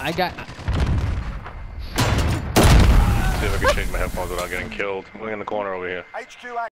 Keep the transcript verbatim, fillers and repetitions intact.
I got. See if I can change my headphones without getting killed. We're in the corner over here. H Q